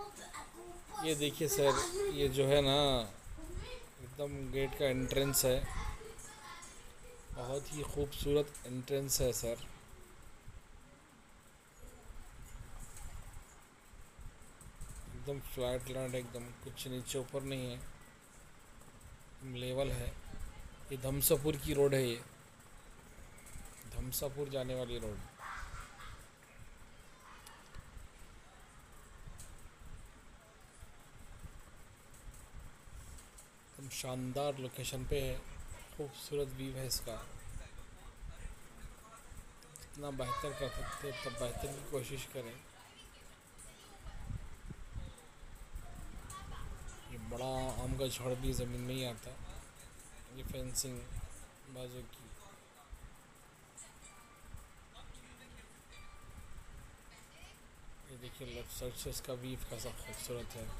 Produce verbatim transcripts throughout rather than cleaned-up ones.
ये देखिए सर, ये जो है ना एकदम गेट का एंट्रेंस है। बहुत ही खूबसूरत एंट्रेंस है सर। एकदम फ्लैट लैंड, एकदम कुछ नीचे ऊपर नहीं है, एकदम लेवल है। ये धमसापुर की रोड है, ये धमसापुर जाने वाली रोड। एकदम शानदार लोकेशन पे है, खूबसूरत व्यू है इसका। जितना बेहतर कर सकते हैं तब बेहतर की कोशिश करें। ये बड़ा आम का झाड़ भी ज़मीन में ही आता। ये फेंसिंग बाजू की। ये देखिए लेफ्ट साइड से इसका व्यू कैसा खूबसूरत है।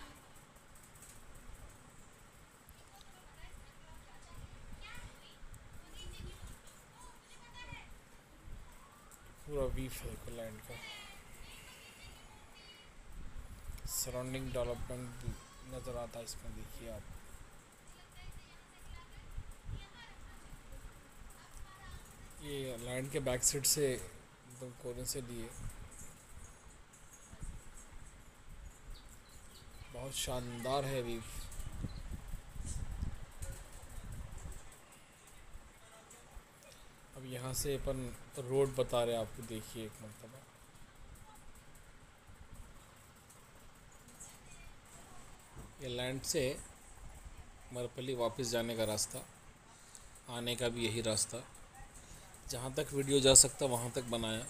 पूरा व्यू है लैंड का। सराउंडिंग डेवलपमेंट भी नज़र आता है इसमें, देखिए आप। ये लैंड के बैक साइड से एकदम कोने से लिए, बहुत शानदार है व्यू। अब यहाँ से अपन रोड बता रहे हैं आपको, देखिए एक मरतबा। ये लैंड से मरपल्ली वापस जाने का रास्ता, आने का भी यही रास्ता। जहाँ तक वीडियो जा सकता वहाँ तक बनाया।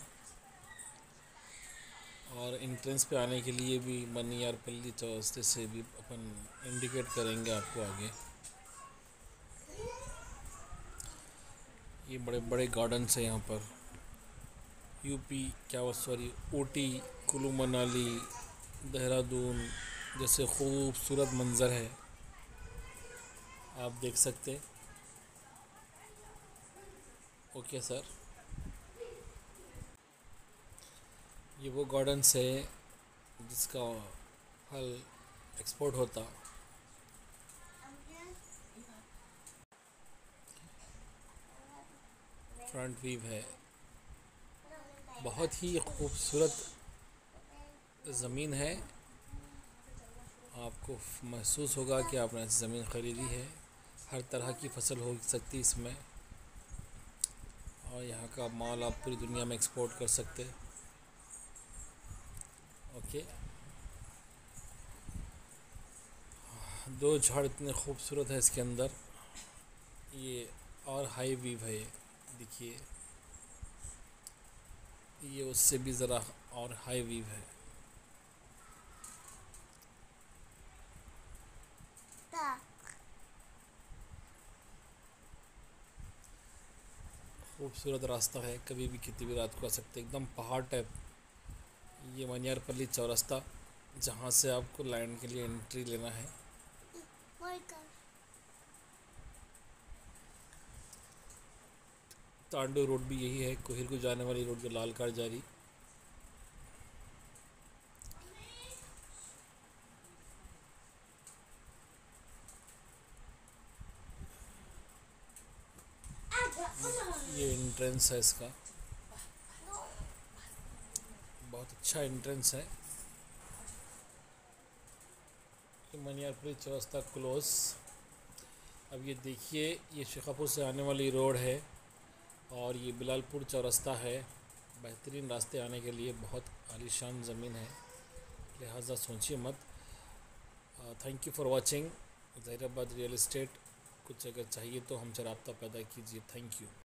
और एंट्रेंस पे आने के लिए भी मनियारपल्ली चौरस्ते से भी अपन इंडिकेट करेंगे आपको आगे। ये बड़े बड़े गार्डन्स हैं यहाँ पर। यूपी क्या वो सॉरी ऊटी, कुल्लू मनाली, देहरादून जैसे खूबसूरत मंज़र है, आप देख सकते। Okay sir. ये वो गार्डन्स है जिसका फल एक्सपोर्ट होता। फ्रंट व्यू है, बहुत ही खूबसूरत ज़मीन है। आपको महसूस होगा कि आपने ज़मीन ख़रीदी है। हर तरह की फसल हो सकती है इसमें, और यहाँ का माल आप पूरी दुनिया में एक्सपोर्ट कर सकते। ओके। दो झाड़ इतने खूबसूरत है इसके अंदर। ये और हाई व्यू है, देखिए ये उससे भी ज़रा और हाई व्यू है। खूबसूरत रास्ता है, कभी भी कितनी भी रात को आ सकते, एकदम पहाड़ टाइप। ये मनियारपल्ली चौरस्ता, जहाँ से आपको लैंड के लिए एंट्री लेना है। तांडू रोड भी यही है, कोहिर को जाने वाली रोड जो लाल कार जा रही। ये एंट्रेंस है इसका, बहुत अच्छा एंट्रेंस है। मनियारपल्ली चौरस्ता क्लोज। अब ये देखिए, ये शेखापुर से आने वाली रोड है और ये बिलालपुर चौरस्ता है। बेहतरीन रास्ते आने के लिए, बहुत आलीशान ज़मीन है, लिहाजा सोचिए मत। Thank you for watching Zaheerabad real estate. कुछ अगर चाहिए तो हमसे रब्ता पैदा कीजिए। Thank you.